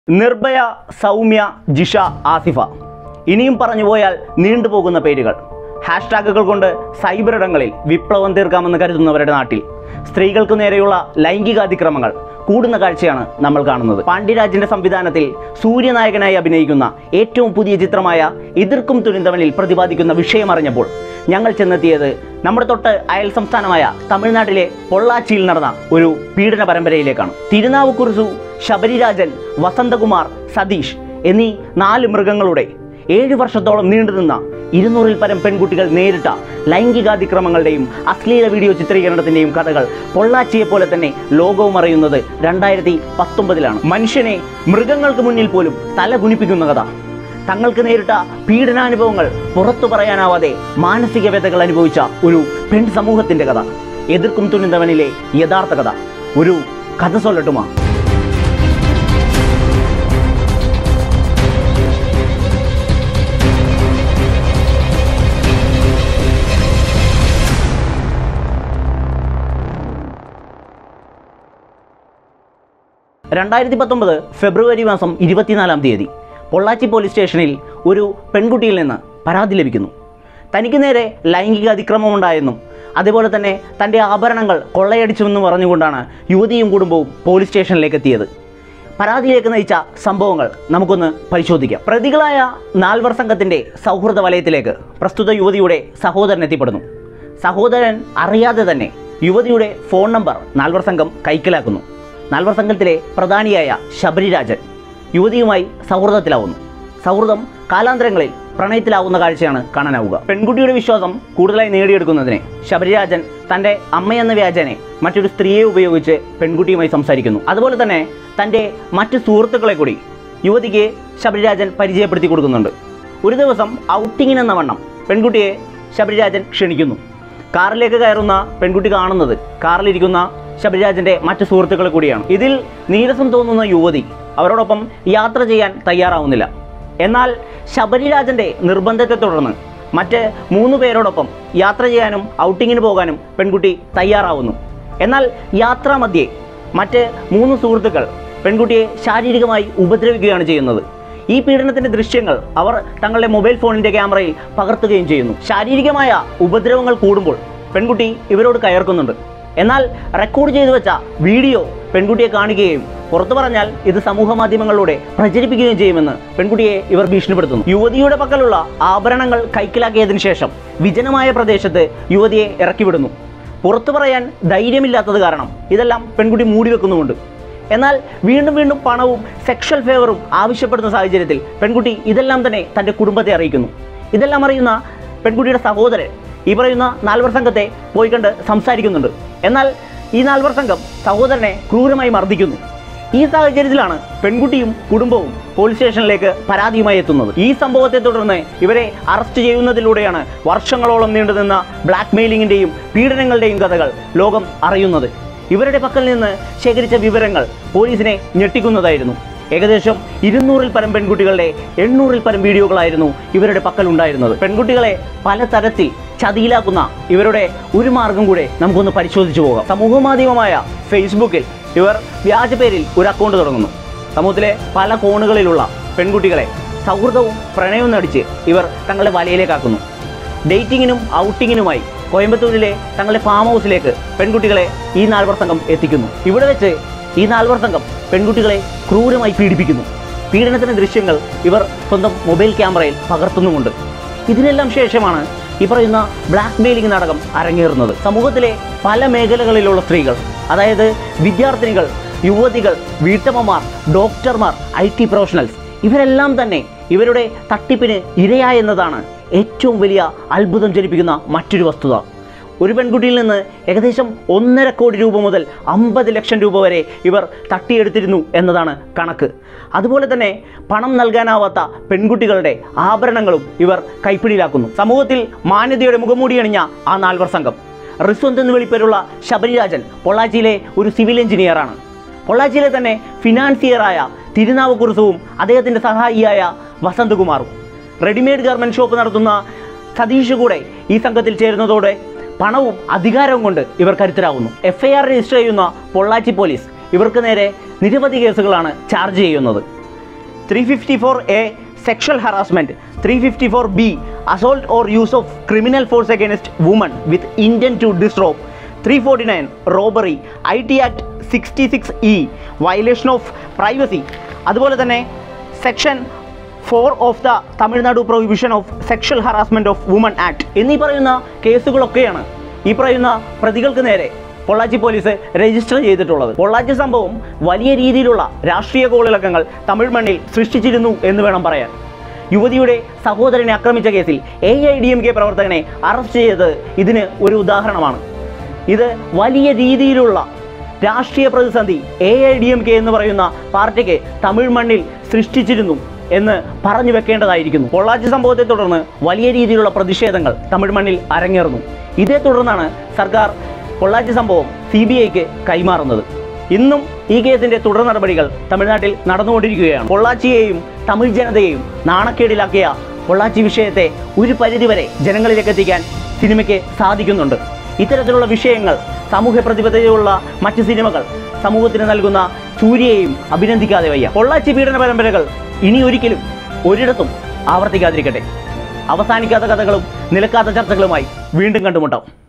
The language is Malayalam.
നിർഭയ, സൗമ്യ, ജിഷ, ആസിഫ. ഇനിയും പറഞ്ഞുപോയാൽ നീണ്ടുപോകുന്ന പേരുകൾ. ഹാഷ്ടാഗുകൾ കൊണ്ട് സൈബർ ഇടങ്ങളിൽ വിപ്ലവം തീർക്കാമെന്ന് കരുതുന്നവരുടെ നാട്ടിൽ സ്ത്രീകൾക്ക് നേരെയുള്ള ലൈംഗികാതിക്രമങ്ങൾ കൂടുന്ന കാഴ്ചയാണ് നമ്മൾ കാണുന്നത്. പാണ്ഡ്യരാജിന്റെ സംവിധാനത്തിൽ സൂര്യനായകനായി അഭിനയിക്കുന്ന ഏറ്റവും പുതിയ ചിത്രമായ എതിർക്കും തുനിന്തവനിൽ പ്രതിപാദിക്കുന്ന വിഷയമറിഞ്ഞപ്പോൾ ഞങ്ങൾ ചെന്നെത്തിയത് നമ്മുടെ തൊട്ട് അയൽ സംസ്ഥാനമായ തമിഴ്നാട്ടിലെ പൊള്ളാച്ചിയിൽ നടന്ന ഒരു പീഡന പരമ്പരയിലേക്കാണ്. തിരുനാവുക്കുറിസു, ശബരിരാജൻ, വസന്തകുമാർ, സതീഷ് എന്നീ 4 മൃഗങ്ങളുടെ 7 വർഷത്തോളം നീണ്ടുനിന്ന 200-ൽ പരം പെൺകുട്ടികൾ നേരിട്ട ലൈംഗികാതിക്രമങ്ങളുടെയും അശ്ലീല വീഡിയോ ചിത്രീകരണത്തിൻ്റെയും കഥകൾ പൊള്ളാച്ചിയെ പോലെ തന്നെ ലോകവും അറിയുന്നത് 2019-ലാണ്. മനുഷ്യനെ മൃഗങ്ങൾക്ക് മുന്നിൽ പോലും തല കുനിപ്പിക്കുന്ന കഥ. തങ്ങൾക്ക് നേരിട്ട പീഡനാനുഭവങ്ങൾ പുറത്തു പറയാനാവാതെ മാനസിക വ്യതകൾ അനുഭവിച്ച ഒരു പെൺ സമൂഹത്തിൻ്റെ കഥ. എതിർക്കും തുനിന്തവനിലെ യഥാർത്ഥ കഥ. ഒരു കഥ സൊല്ലട്ടുമാ? ഫെബ്രുവരി 24 പൊള്ളാച്ചി പോലീസ് സ്റ്റേഷനിൽ ഒരു പെൺകുട്ടിയിൽ നിന്ന് പരാതി ലഭിക്കുന്നു. തനിക്ക് നേരെ ലൈംഗിക അതിക്രമമുണ്ടായെന്നും അതുപോലെ തന്നെ തൻ്റെ ആഭരണങ്ങൾ കൊള്ളയടിച്ചുവെന്നും പറഞ്ഞുകൊണ്ടാണ് യുവതിയും കുടുംബവും പോലീസ് സ്റ്റേഷനിലേക്ക് എത്തിയത്. പരാതിയിലേക്ക് നയിച്ച സംഭവങ്ങൾ നമുക്കൊന്ന് പരിശോധിക്കാം. പ്രതികളായ 4 സംഘത്തിൻ്റെ സൗഹൃദ വലയത്തിലേക്ക് പ്രസ്തുത യുവതിയുടെ സഹോദരൻ എത്തിപ്പെടുന്നു. സഹോദരൻ അറിയാതെ തന്നെ യുവതിയുടെ ഫോൺ നമ്പർ 4 സംഘം കൈക്കലാക്കുന്നു. 4 സംഘത്തിലെ പ്രധാനിയായ ശബരിരാജൻ യുവതിയുമായി സൗഹൃദത്തിലാവുന്നു. സൗഹൃദം കാലാന്തരങ്ങളിൽ പ്രണയത്തിലാവുന്ന കാഴ്ചയാണ് കാണാനാവുക. പെൺകുട്ടിയുടെ വിശ്വാസം കൂടുതലായി നേടിയെടുക്കുന്നതിന് ശബരിരാജൻ തൻ്റെ അമ്മയെന്ന വ്യാജനെ മറ്റൊരു സ്ത്രീയെ ഉപയോഗിച്ച് പെൺകുട്ടിയുമായി സംസാരിക്കുന്നു. അതുപോലെ തന്നെ തൻ്റെ മറ്റ് സുഹൃത്തുക്കളെ കൂടി യുവതിക്ക് ശബരിരാജൻ പരിചയപ്പെടുത്തി കൊടുക്കുന്നുണ്ട്. ഒരു ദിവസം ഔട്ടിങ്ങിനെന്ന വണ്ണം പെൺകുട്ടിയെ ശബരിരാജൻ ക്ഷണിക്കുന്നു. കാറിലേക്ക് കയറുന്ന പെൺകുട്ടി കാണുന്നത് കാറിലിരിക്കുന്ന ശബരിരാജൻ്റെ മറ്റ് സുഹൃത്തുക്കളെ കൂടിയാണ്. ഇതിൽ നീരസം തോന്നുന്ന യുവതി അവരോടൊപ്പം യാത്ര ചെയ്യാൻ തയ്യാറാവുന്നില്ല. എന്നാൽ ശബരിരാജൻ്റെ നിർബന്ധത്തെ തുടർന്ന് മറ്റ് 3 പേരോടൊപ്പം യാത്ര ചെയ്യാനും ഔട്ടിങ്ങിന് പോകാനും പെൺകുട്ടി തയ്യാറാവുന്നു. എന്നാൽ യാത്രാമധ്യേ മറ്റ് 3 സുഹൃത്തുക്കൾ പെൺകുട്ടിയെ ശാരീരികമായി ഉപദ്രവിക്കുകയാണ് ചെയ്യുന്നത്. ഈ പീഡനത്തിൻ്റെ ദൃശ്യങ്ങൾ അവർ തങ്ങളുടെ മൊബൈൽ ഫോണിൻ്റെ ക്യാമറയിൽ പകർത്തുകയും ചെയ്യുന്നു. ശാരീരികമായ ഉപദ്രവങ്ങൾ കൂടുമ്പോൾ പെൺകുട്ടി ഇവരോട് കയർക്കുന്നുണ്ട്. എന്നാൽ റെക്കോർഡ് ചെയ്തു വെച്ച വീഡിയോ പെൺകുട്ടിയെ കാണുകയും പുറത്തു പറഞ്ഞാൽ ഇത് സമൂഹ മാധ്യമങ്ങളിലൂടെ പ്രചരിപ്പിക്കുകയും ചെയ്യുമെന്ന് പെൺകുട്ടിയെ ഇവർ ഭീഷണിപ്പെടുത്തുന്നു. യുവതിയുടെ പക്കലുള്ള ആഭരണങ്ങൾ കൈക്കലാക്കിയതിനു ശേഷം വിജനമായ പ്രദേശത്ത് യുവതിയെ ഇറക്കിവിടുന്നു. പുറത്തു പറയാൻ ധൈര്യമില്ലാത്തത് കാരണം ഇതെല്ലാം പെൺകുട്ടി മൂടിവെക്കുന്നുമുണ്ട്. എന്നാൽ വീണ്ടും വീണ്ടും പണവും സെക്ഷൽ ഫേവറും ആവശ്യപ്പെടുന്ന സാഹചര്യത്തിൽ പെൺകുട്ടി ഇതെല്ലാം തന്നെ തൻ്റെ കുടുംബത്തെ അറിയിക്കുന്നു. ഇതെല്ലാം അറിയുന്ന പെൺകുട്ടിയുടെ സഹോദരൻ ഈ പറയുന്ന 4 സംഘത്തെ പോയി കണ്ട് സംസാരിക്കുന്നുണ്ട്. എന്നാൽ ഈ 4 സംഘം സഹോദരനെ ക്രൂരമായി മർദ്ദിക്കുന്നു. ഈ സാഹചര്യത്തിലാണ് പെൺകുട്ടിയും കുടുംബവും പോലീസ് സ്റ്റേഷനിലേക്ക് പരാതിയുമായി എത്തുന്നത്. ഈ സംഭവത്തെ തുടർന്ന് ഇവരെ അറസ്റ്റ് ചെയ്യുന്നതിലൂടെയാണ് വർഷങ്ങളോളം നീണ്ടുനിന്ന ബ്ലാക്ക് മെയിലിങ്ങിൻ്റെയും പീഡനങ്ങളുടെയും കഥകൾ ലോകം അറിയുന്നത്. ഇവരുടെ പക്കൽ നിന്ന് ശേഖരിച്ച വിവരങ്ങൾ പോലീസിനെ ഞെട്ടിക്കുന്നതായിരുന്നു. ഏകദേശം 200-ൽ പരം പെൺകുട്ടികളുടെ 800-ൽ പരം വീഡിയോകളായിരുന്നു ഇവരുടെ പക്കൽ ഉണ്ടായിരുന്നത്. പെൺകുട്ടികളെ പലതരത്തിൽ ചതിയിലാക്കുന്ന ഇവരുടെ ഒരു മാർഗം കൂടെ നമുക്കൊന്ന് പരിശോധിച്ചു പോകാം. സമൂഹ മാധ്യമമായ ഫേസ്ബുക്കിൽ ഇവർ വ്യാജ പേരിൽ ഒരു അക്കൗണ്ട് തുടങ്ങുന്നു. സമൂഹത്തിലെ പല കോണുകളിലുള്ള പെൺകുട്ടികളെ സൗഹൃദവും പ്രണയവും നടിച്ച് ഇവർ തങ്ങളുടെ വലയിലേക്കാക്കുന്നു. ഡേറ്റിങ്ങിനും ഔട്ടിങ്ങിനുമായി കോയമ്പത്തൂരിലെ തങ്ങളുടെ ഫാം ഹൗസിലേക്ക് പെൺകുട്ടികളെ ഈ 4 സംഘം എത്തിക്കുന്നു. ഇവിടെ വെച്ച് ഈ 4 സംഘം പെൺകുട്ടികളെ ക്രൂരമായി പീഡിപ്പിക്കുന്നു. പീഡനത്തിൻ്റെ ദൃശ്യങ്ങൾ ഇവർ സ്വന്തം മൊബൈൽ ക്യാമറയിൽ പകർത്തുന്നുമുണ്ട്. ഇതിനെല്ലാം ശേഷമാണ് ഈ പറയുന്ന ബ്ലാക്ക് മെയിലിംഗ് നാടകം അരങ്ങേറുന്നത്. സമൂഹത്തിലെ പല മേഖലകളിലുള്ള സ്ത്രീകൾ, അതായത് വിദ്യാർത്ഥിനികൾ, യുവതികൾ, വീട്ടമ്മമാർ, ഡോക്ടർമാർ, IT പ്രൊഫഷണൽസ് ഇവരെല്ലാം തന്നെ ഇവരുടെ തട്ടിപ്പിന് ഇരയായെന്നതാണ് ഏറ്റവും വലിയ അത്ഭുതം ജനിപ്പിക്കുന്ന മറ്റൊരു വസ്തുത. ഒരു പെൺകുട്ടിയിൽ നിന്ന് ഏകദേശം 1.5 കോടി രൂപ മുതൽ 50 ലക്ഷം രൂപ വരെ ഇവർ തട്ടിയെടുത്തിരുന്നു എന്നതാണ് കണക്ക്. അതുപോലെ തന്നെ പണം നൽകാനാവാത്ത പെൺകുട്ടികളുടെ ആഭരണങ്ങളും ഇവർ കൈപ്പിടിയിലാക്കുന്നു. സമൂഹത്തിൽ മാന്യതയുടെ മുഖംമൂടിയണിഞ്ഞ ആ 4 സംഘം റിസ്വന്ത് എന്ന് വിളിപ്പേരുള്ള ശബരിരാജൻ പൊള്ളാച്ചിയിലെ ഒരു സിവിൽ എഞ്ചിനീയറാണ്. പൊള്ളാച്ചിയിലെ തന്നെ ഫിനാൻസിയറായ തിരുനാവുക്കുറിസുവും അദ്ദേഹത്തിൻ്റെ സഹായിയായ വസന്തകുമാറും റെഡിമെയ്ഡ് ഗാർമെൻറ്റ് ഷോപ്പ് നടത്തുന്ന സതീഷ് കൂടെ ഈ സംഘത്തിൽ ചേരുന്നതോടെ പണവും അധികാരവും കൊണ്ട് ഇവർ കരുത്തരാകുന്നു. FIR രജിസ്റ്റർ ചെയ്യുന്ന പൊള്ളാച്ചി പോലീസ് ഇവർക്ക് നേരെ നിരവധി കേസുകളാണ് ചാർജ് ചെയ്യുന്നത്. 354A sexual harassment, 354B assault or use of criminal force against women with intent to disrobe, 349 robbery, IT Act 66E violation of privacy, അതുപോലെ തന്നെ section 4 of the Tamil Nadu prohibition of sexual harassment of woman act എന്നീ പറയുന്ന കേസുകളൊക്കെയാണ് ഈ പറയുന്ന പ്രതികൾക്ക് നേരെ പൊള്ളാച്ചി പോലീസ് രജിസ്റ്റർ ചെയ്തിട്ടുള്ളത്. പൊള്ളാച്ചി സംഭവം വലിയ രീതിയിലുള്ള രാഷ്ട്രീയ കോളിളക്കങ്ങൾ തമിഴ് മണ്ണിൽ സൃഷ്ടിച്ചിരുന്നു എന്ന് വേണം പറയാൻ. യുവതിയുടെ സഹോദരനെ ആക്രമിച്ച കേസിൽ AIDMK പ്രവർത്തകനെ അറസ്റ്റ് ചെയ്തത് ഇതിന് ഒരു ഉദാഹരണമാണ്. ഇത് വലിയ രീതിയിലുള്ള രാഷ്ട്രീയ പ്രതിസന്ധി AIDMK എന്ന് പറയുന്ന പാർട്ടിക്ക് തമിഴ് മണ്ണിൽ സൃഷ്ടിച്ചിരുന്നു എന്ന് പറഞ്ഞു വെക്കേണ്ടതായിരിക്കുന്നു. പൊള്ളാച്ചി സംഭവത്തെ തുടർന്ന് വലിയ രീതിയിലുള്ള പ്രതിഷേധങ്ങൾ തമിഴ് മണ്ണിൽ അരങ്ങേറുന്നു. ഇതേ തുടർന്നാണ് സർക്കാർ പൊള്ളാച്ചി സംഭവം CBIക്ക് കൈമാറുന്നത്. ഇന്നും ഈ കേസിൻ്റെ തുടർ നടപടികൾ തമിഴ്നാട്ടിൽ നടന്നുകൊണ്ടിരിക്കുകയാണ്. പൊള്ളാച്ചിയെയും തമിഴ് ജനതയെയും നാണക്കേടിലാക്കിയ പൊള്ളാച്ചി വിഷയത്തെ ഒരു പരിധിവരെ ജനങ്ങളിലേക്ക് എത്തിക്കാൻ സിനിമയ്ക്ക് സാധിക്കുന്നുണ്ട്. ഇത്തരത്തിലുള്ള വിഷയങ്ങൾ, സാമൂഹ്യ പ്രതിബദ്ധതയുള്ള മറ്റ് സിനിമകൾ സമൂഹത്തിന് നൽകുന്ന സൂര്യയെയും അഭിനന്ദിക്കാതെ വയ്യ. പൊള്ളാച്ചി പീഡന പരമ്പരകൾ ഇനി ഒരിക്കലും ഒരിടത്തും ആവർത്തിക്കാതിരിക്കട്ടെ. അവസാനിക്കാത്ത കഥകളും നിലക്കാത്ത ചർച്ചകളുമായി വീണ്ടും കണ്ടുമുട്ടാം.